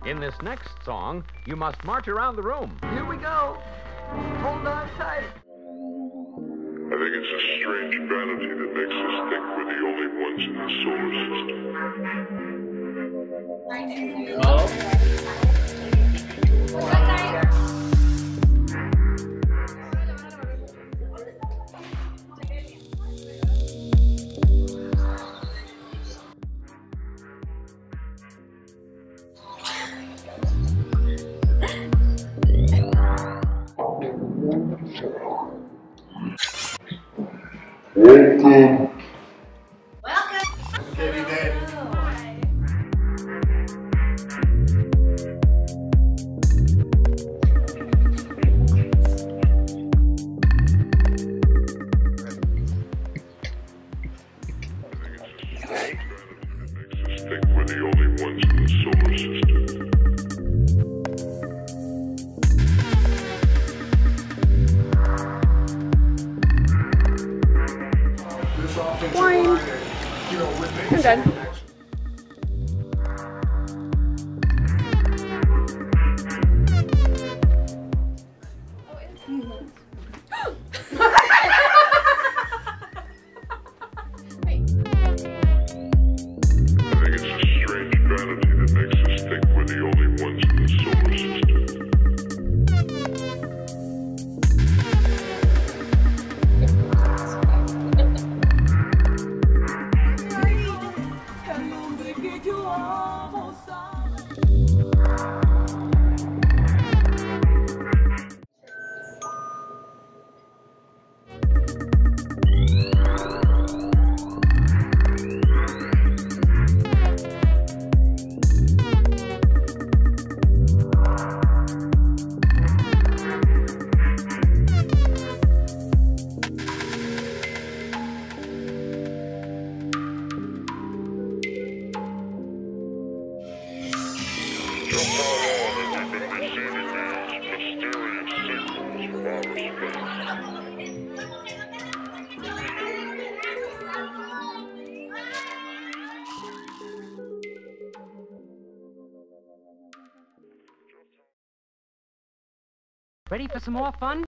In this next song, you must march around the room. Here we go. Hold on tight. I think it's a strange vanity that makes us think we're the only ones in the solar Welcome. Katie Day. Think we're the only ones in the solar system. Wine. I'm done. Ready for some more fun?